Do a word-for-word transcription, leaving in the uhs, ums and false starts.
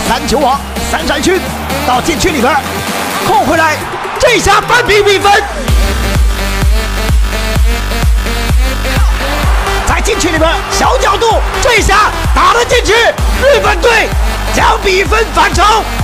三球王三闪勋到禁区里边扣回来，这下扳平比分。在禁区里边小角度，这下打了进去，日本队将比分反超。